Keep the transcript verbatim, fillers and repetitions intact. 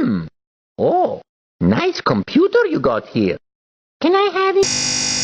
Hmm. Oh, nice computer you got here. Can I have it?